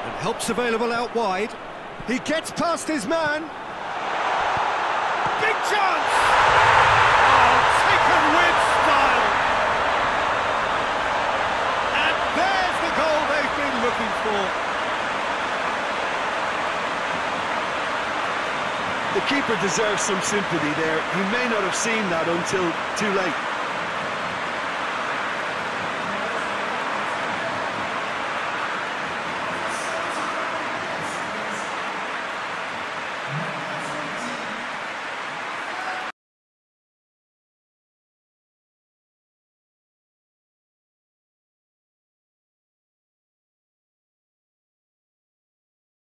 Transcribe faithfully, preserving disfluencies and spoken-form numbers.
And help's available out wide. He gets past his man. Big chance! Oh, taken with style. And there's the goal they've been looking for. The keeper deserves some sympathy there. He may not have seen that until too late.